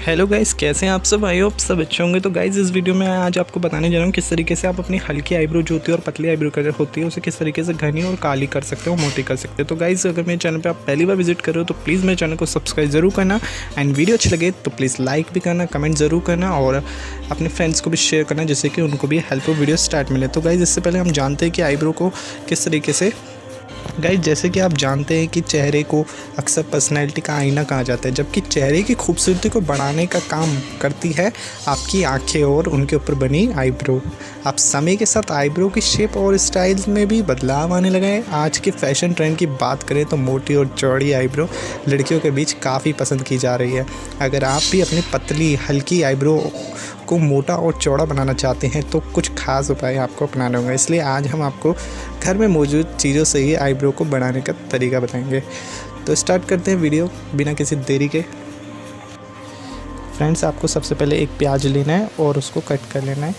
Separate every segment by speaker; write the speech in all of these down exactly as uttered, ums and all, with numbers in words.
Speaker 1: Hello guys, कैसे हैं आप सब। आई होप सब अच्छे होंगे। तो गाइस इस वीडियो में आज आपको बताने जा रहा हूँ किस तरीके से आप अपनी हल्की आईब्रो जो होती है और पतली आईब्रो कलर होती है उसे किस तरीके से घनी और काली कर सकते हो, मोटी कर सकते हो। तो गाइस अगर मेरे चैनल पे आप पहली बार विजिट कर रहे हो तो प्लीज़ मेरे चैनल को सब्सक्राइब जरूर करना एंड वीडियो अच्छी लगे तो प्लीज़ लाइक भी करना, कमेंट ज़रूर करना और अपने फ्रेंड्स को भी शेयर करना जिससे कि उनको भी हेल्पफुल वीडियो स्टार्ट मिले। तो गाइस इससे पहले हम जानते हैं कि आईब्रो को किस तरीके से गाइस जैसे कि आप जानते हैं कि चेहरे को अक्सर पर्सनैलिटी का आईना कहा जाता है, जबकि चेहरे की खूबसूरती को बढ़ाने का काम करती है आपकी आंखें और उनके ऊपर बनी आईब्रो। आप समय के साथ आईब्रो की शेप और स्टाइल में भी बदलाव आने लगा है। आज के फैशन ट्रेंड की बात करें तो मोटी और चौड़ी आईब्रो लड़कियों के बीच काफ़ी पसंद की जा रही है। अगर आप भी अपनी पतली हल्की आईब्रो को मोटा और चौड़ा बनाना चाहते हैं तो कुछ खास उपाय आपको अपनाना होगा। इसलिए आज हम आपको घर में मौजूद चीज़ों से ही आईब्रो को बढ़ाने का तरीका बताएंगे। तो स्टार्ट करते हैं वीडियो बिना किसी देरी के। फ्रेंड्स, आपको सबसे पहले एक प्याज लेना है और उसको कट कर लेना है।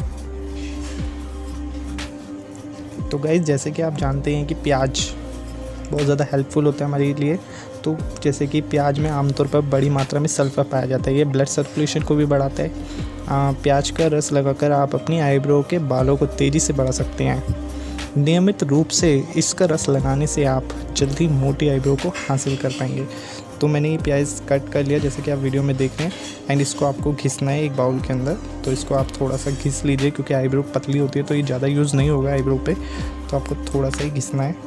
Speaker 1: तो गाइस जैसे कि आप जानते हैं कि प्याज बहुत ज़्यादा हेल्पफुल होता है हमारे लिए। तो जैसे कि प्याज में आमतौर पर बड़ी मात्रा में सल्फर पाया जाता है, ये ब्लड सर्कुलेशन को भी बढ़ाता है। आ, प्याज का रस लगाकर आप अपनी आईब्रो के बालों को तेज़ी से बढ़ा सकते हैं। नियमित रूप से इसका रस लगाने से आप जल्दी मोटी आईब्रो को हासिल कर पाएंगे। तो मैंने ये प्याज कट कर लिया जैसे कि आप वीडियो में देख रहे हैं एंड इसको आपको घिसना है एक बाउल के अंदर। तो इसको आप थोड़ा सा घिस लीजिए क्योंकि आईब्रो पतली होती है तो ये ज़्यादा यूज़ नहीं होगा आईब्रो पे, तो आपको थोड़ा सा ही घिसना है।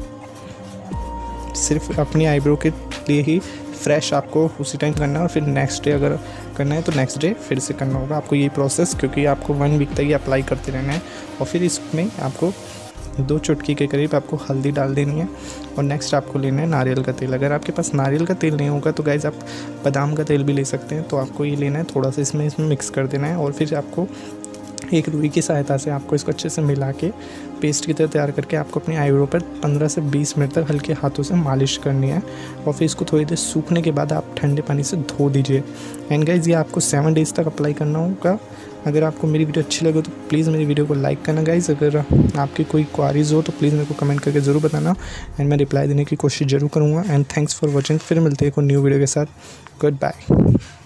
Speaker 1: सिर्फ अपनी आईब्रो के लिए ही फ्रेश आपको उसी टाइम करना है और फिर नेक्स्ट डे अगर करना है तो नेक्स्ट डे फिर से करना होगा आपको ये प्रोसेस, क्योंकि आपको वन वीक तक ये अप्लाई करते रहना है। और फिर इसमें आपको दो चुटकी के करीब आपको हल्दी डाल देनी है और नेक्स्ट आपको लेना है नारियल का तेल। अगर आपके पास नारियल का तेल नहीं होगा तो गाइस आप बादाम का तेल भी ले सकते हैं। तो आपको ये लेना है, थोड़ा सा इसमें इसमें मिक्स कर देना है और फिर आपको एक रुई की सहायता से आपको इसको अच्छे से मिला के पेस्ट की तरह तैयार करके आपको अपनी आईब्रो पर पंद्रह से बीस मिनट तक हल्के हाथों से मालिश करनी है। और फिर इसको थोड़ी देर सूखने के बाद आप ठंडे पानी से धो दीजिए। एंड गाइस ये आपको सेवन डेज़ तक अप्लाई करना होगा। अगर आपको मेरी वीडियो अच्छी लगे तो प्लीज़ मेरी वीडियो को लाइक करना गाइस। अगर आपकी कोई क्वारीज हो तो प्लीज़ मेरे को कमेंट करके ज़रूर बताना एंड मैं रिप्लाई देने की कोशिश ज़रूर करूँगा। And thanks for watching. फिर मिलते हैं एक न्यू वीडियो के साथ। Good bye.